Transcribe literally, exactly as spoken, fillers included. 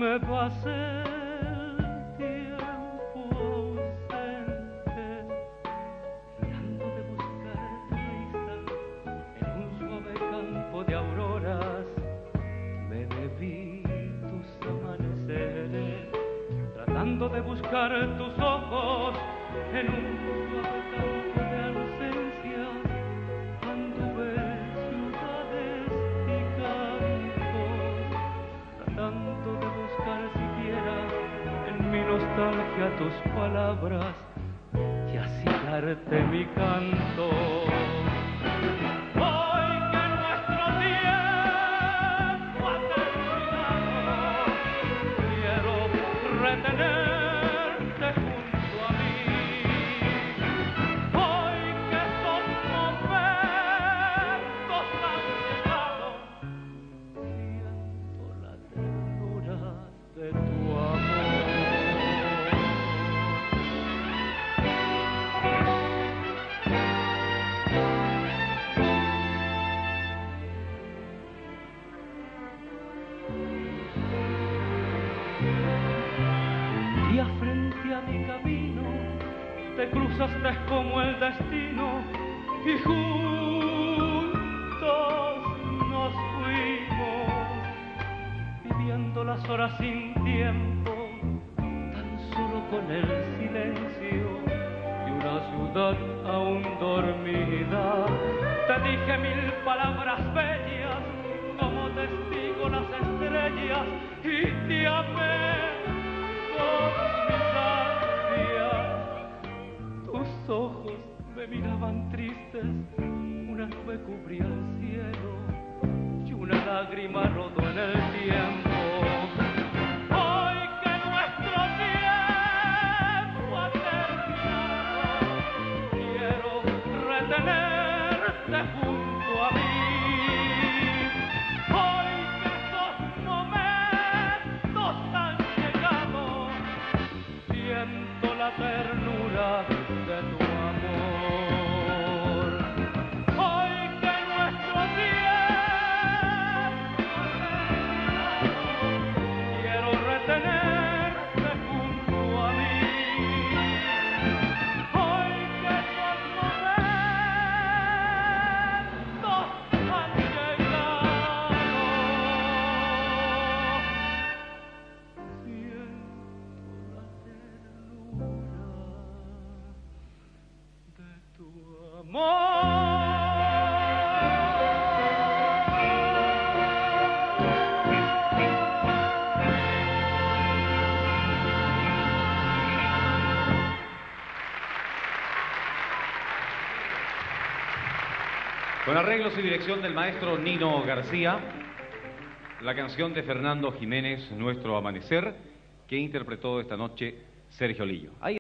me pasé el tiempo ausente, tratando de buscar risa en un suave campo de auroras. Me bebí tus amaneceres, tratando de buscar tus ojos en un suave campo de ausencia. Anduve ciudades y campos, tratando de buscar siquiera en mi nostalgia tus palabras y así darte mi canto. Hoy que nuestro tiempo ha terminado, quiero retenerte junto a mí. Hoy que estos momentos han llegado, siento la ternura de tu amor. Un día frente a mi camino te cruzaste como el destino y juntos nos fuimos, viviendo las horas sin tiempo, tan solo con el silencio de una ciudad aún dormida. Te dije mil palabras bellas, como testigo las estrellas, y te amé con mis ansias. Tus ojos me miraban tristes, una nube cubría el cielo y una lágrima rodó en el tiempo. Hoy que nuestro tiempo ha terminado, quiero retenerte junto a mí. Hoy que estos momentos han llegado, siento la ternura de tu amor. Hoy que nuestro tiempo ha terminado, quiero retenerte junto a mí. Hoy que estos momentos han llegado, siento la ternura de tu amor. Con arreglos y dirección del maestro Nino García, la canción de Fernando Jiménez, Nuestro Amanecer, que interpretó esta noche Sergio Lillo. Ahí